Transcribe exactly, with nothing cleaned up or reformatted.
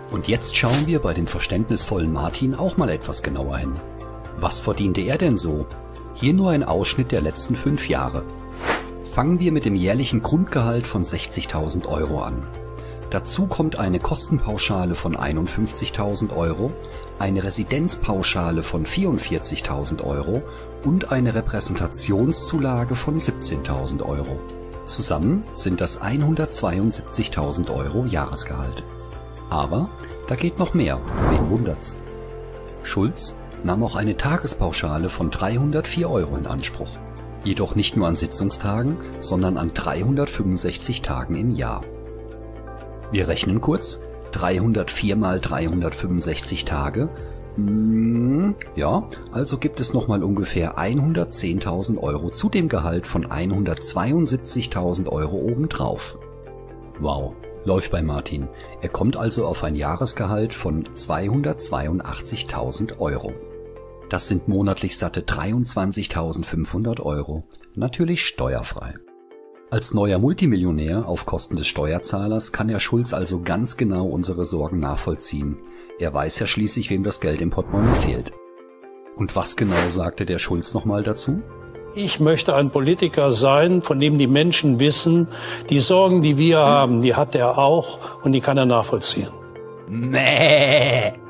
Und jetzt schauen wir bei dem verständnisvollen Martin auch mal etwas genauer hin. Was verdiente er denn so? Hier nur ein Ausschnitt der letzten fünf Jahre. Fangen wir mit dem jährlichen Grundgehalt von sechzigtausend Euro an. Dazu kommt eine Kostenpauschale von einundfünfzigtausend Euro, eine Residenzpauschale von vierundvierzigtausend Euro und eine Repräsentationszulage von siebzehntausend Euro. Zusammen sind das hundertzweiundsiebzigtausend Euro Jahresgehalt. Aber da geht noch mehr, wen wundert's? Schulz nahm auch eine Tagespauschale von dreihundertvier Euro in Anspruch. Jedoch nicht nur an Sitzungstagen, sondern an dreihundertfünfundsechzig Tagen im Jahr. Wir rechnen kurz, dreihundertvier mal dreihundertfünfundsechzig Tage, hm, ja, also gibt es nochmal ungefähr hundertzehntausend Euro zu dem Gehalt von hundertzweiundsiebzigtausend Euro obendrauf. Wow, läuft bei Martin. Er kommt also auf ein Jahresgehalt von zweihundertzweiundachtzigtausend Euro. Das sind monatlich satte dreiundzwanzigtausendfünfhundert Euro, natürlich steuerfrei. Als neuer Multimillionär auf Kosten des Steuerzahlers kann Herr Schulz also ganz genau unsere Sorgen nachvollziehen. Er weiß ja schließlich, wem das Geld im Portemonnaie fehlt. Und was genau sagte der Schulz nochmal dazu? Ich möchte ein Politiker sein, von dem die Menschen wissen, die Sorgen, die wir haben, die hat er auch und die kann er nachvollziehen. Mäh.